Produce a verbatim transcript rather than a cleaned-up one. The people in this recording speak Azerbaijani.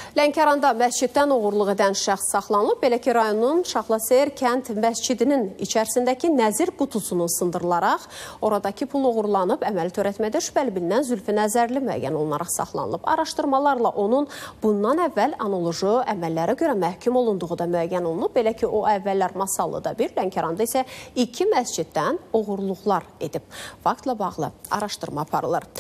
Lənkəranda məsciddən oğurluq edən şəxs saxlanılıb. Belə ki, rayonun Şaxlaseyir kənd məscidinin içərisindəki nəzir qutusunun sındırılaraq, oradakı pul oğurlanıb, əməli törətmədə şübhəli bilinən Zülfü Nəzərli müəyyən olunaraq saxlanılıb. Araşdırmalarla onun bundan əvvəl analoji əməllərə görə məhkum olunduğu da müəyyən olunub. Belə ki, o əvvəllər Masallıda bir, Lənkəranda isə iki məsciddən oğurluqlar edib. Faktla bağlı araşdırma aparılır.